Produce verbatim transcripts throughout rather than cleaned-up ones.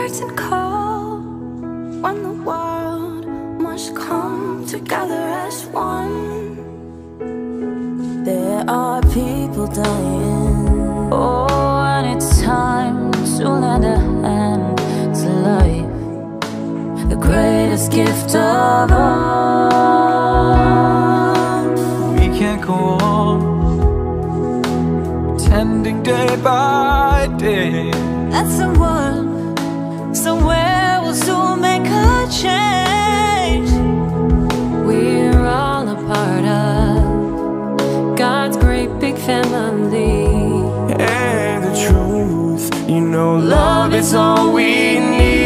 curtain call when the world must come together as one. There are people dying. Oh, and it's time to lend a hand to life, the greatest gift of all. We can't go on pretending day by day that someone, somewhere will soon make a change. We're all a part of God's great big family. And the truth, you know, love is all we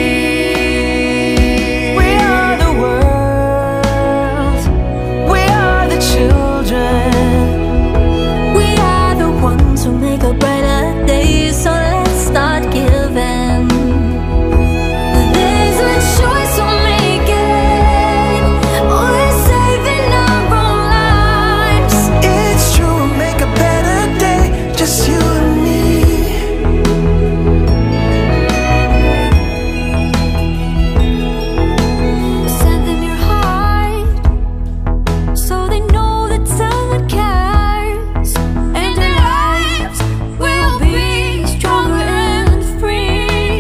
need. We are the world, we are the children, we are the ones who make a brighter day. So let's start giving. There's a choice we're making. We're saving our own lives. It's true, we'll make a better day, just you and me. Send them your heart, so they know that someone cares, and their lives will be stronger and free.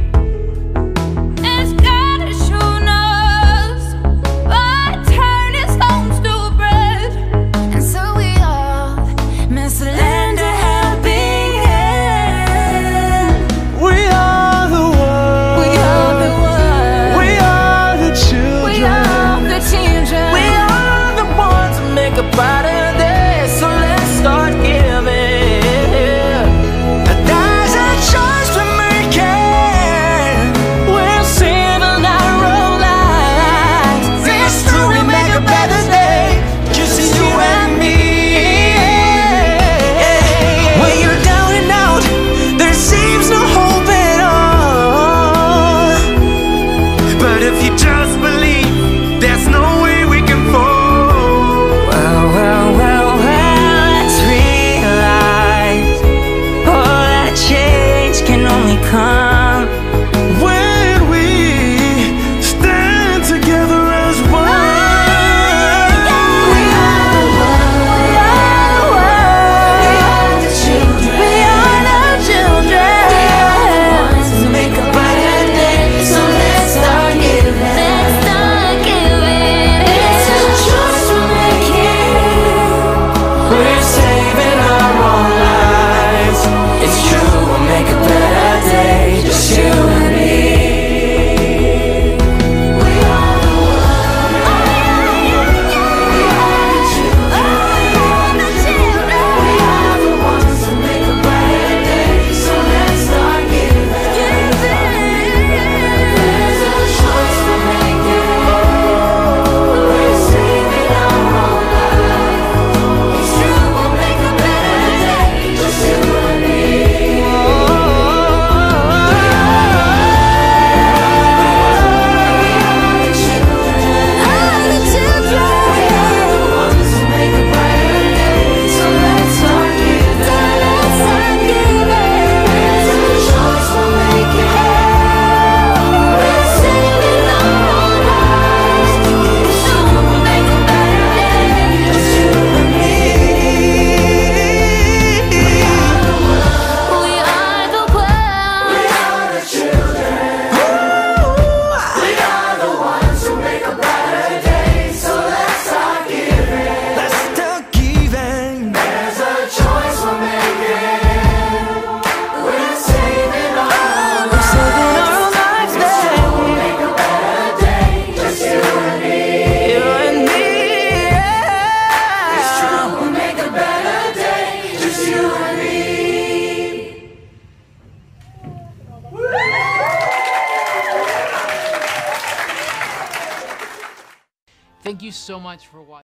As God has shown us, by turn His homes to bread, and so we all must lend a helping hand. We are the world. We are the world, We are the children. we are the children. We are the ones who make a brighter day. So let's start giving. There's a choice we're making. We're saving our own lives. It's true, we make a better day, just you and me. When you're down and out, there seems no hope at all. But if you just believe, there's no way we can fall. Well, well, well, well, let's realize all that change can only come when we stand together as one. We are the world. We are the world. We are the children. We are the children. We are the ones who make a brighter day. So let's start giving. Let's start giving. It's a choice we're making. We're saving our own lives. It's true, we'll make a better day, just you and me. We are the world. We are the children. We are the ones who make a brighter day. So let's start giving. There's a choice we're making. We're saving our own lives. It's true, we'll make a better day, just you and me. We are the children. We are the ones who make a brighter day. So let's start giving. There's a choice we're making. We're saving our own lives. It's true, we'll make a better day, just you and me. We are the world. We are the world. We are the children. We are the ones who make a brighter day. So let's start giving. Let's start giving. There's a choice we're making. We're saving our own lives. Saving our own lives. It's true, we'll make a better day, just you and me. You and me. It's true, we'll make a better day, just you and me. Thank you so much for watching.